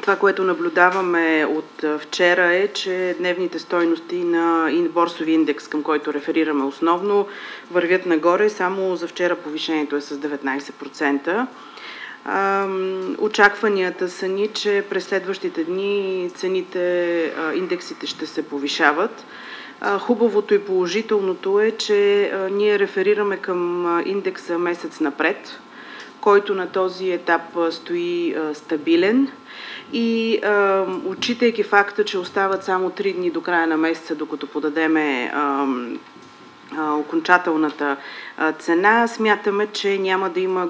това, което наблюдаваме от вчера е, че дневните стойности на борсови индекс, към който реферираме основно, вървят нагоре. Само за вчера повишението е с 19%. Очакванията са ни, че през следващите дни цените, индексите ще се повишават. Хубавото и положителното е, че ние реферираме към индекса месец напред, който на този етап стои стабилен и отчитайки факта, че остават само 3 дни до края на месеца, докато подадеме окончателната цена, смятаме, че няма да има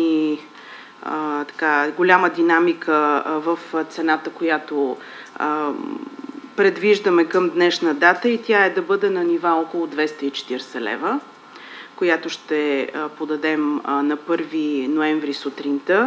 голяма динамика в цената, която предвиждаме към днешна дата, и тя е да бъде на нива около 240 лева, която ще подадем на 1 ноември сутринта.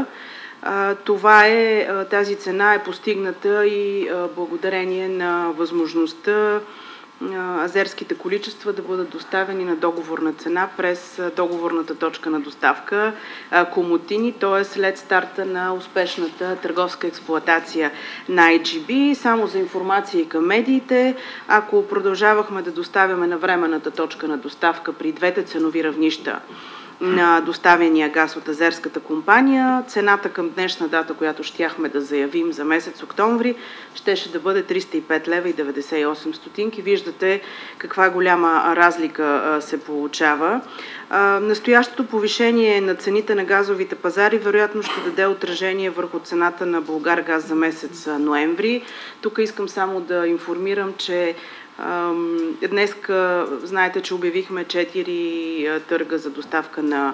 Тази цена е постигната и благодарение на възможността азерските количества да бъдат доставени на договорна цена през договорната точка на доставка Комотини, т.е. след старта на успешната търговска експлоатация на IGB. Само за информация и към медиите, ако продължавахме да доставяме на временната точка на доставка при двете ценови равнища на доставения газ от азерската компания, цената към днешна дата, която щяхме да заявим за месец октомври, щеше да бъде 305 лева и 98 стотинки. Виждате каква голяма разлика се получава. Настоящото повишение на цените на газовите пазари вероятно ще даде отражение върху цената на Булгаргаз за месец ноември. Тук искам само да информирам, че днес знаете, че обявихме 4 търга за доставка на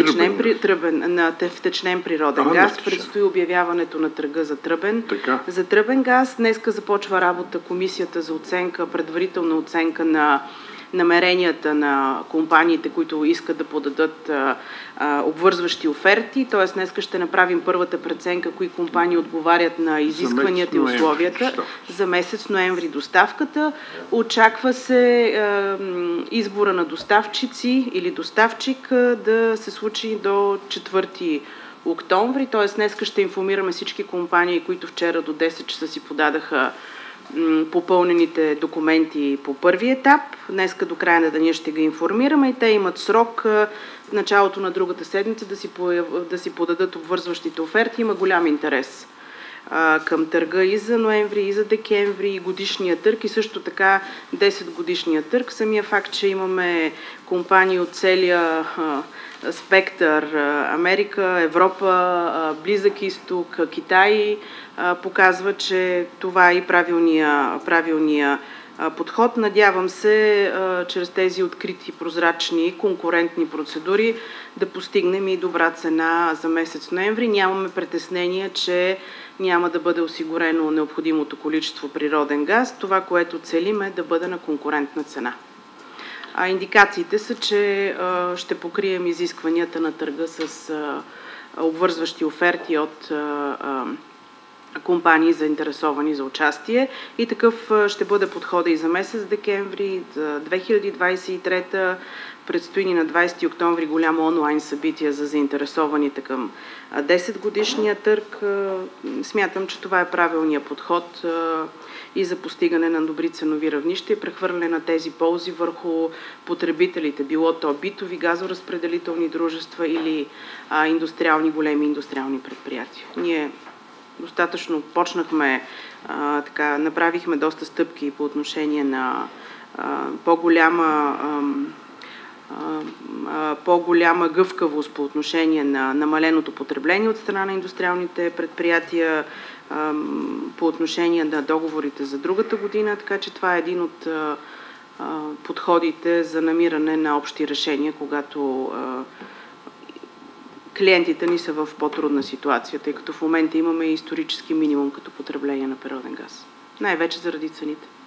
втечнен природен газ. Предстои обявяването на търга за тръбен газ. Днеска започва работа комисията за предварителна оценка на намеренията на компаниите, които искат да подадат обвързващи оферти. Т.е. днеска ще направим първата преценка, кои компании отговарят на изискванията и условията за месец ноември доставката. Очаква се избора на доставчици или доставчик да се случи до 4 октомври. Т.е. днеска ще информираме всички компании, които вчера до 10 часа си подадаха попълнените документи по първи етап. Днеска до края на деня ще ги информираме и те имат срок в началото на другата седмица да си подадат обвързващите оферти. Има голям интерес към търга и за ноември, и за декември, и годишния търг, и също така 10 годишния търг. Самия факт, че имаме компании от целия спектър, Америка, Европа, Близък изток, Китай, показва, че това е и правилния подход. Надявам се, чрез тези открити, прозрачни, конкурентни процедури да постигнем и добра цена за месец ноември. Нямаме притеснение, че няма да бъде осигурено необходимото количество природен газ. Това, което целим, е да бъде на конкурентна цена. Индикациите са, че ще покрием изискванията на търга с обвързващи оферти от компании, заинтересовани за участие, и такъв ще бъде подхода и за месец декември, за 2023. Предстои ни на 20 октомври голямо онлайн събитие за заинтересованите към 10 годишния търг. Смятам, че това е правилният подход и за постигане на добри ценови равнища и прехвърляне на тези ползи върху потребителите, било то битови газоразпределителни дружества или големи индустриални предприятия. Ние достатъчно направихме доста стъпки по отношение на по-голяма гъвкавост по отношение на намаленото потребление от страна на индустриалните предприятия, по отношение на договорите за другата година, така че това е един от подходите за намиране на общи решения, когато клиентите ни са в по-трудна ситуация, тъй като в момента имаме исторически минимум като потребление на природен газ. Най-вече заради цените.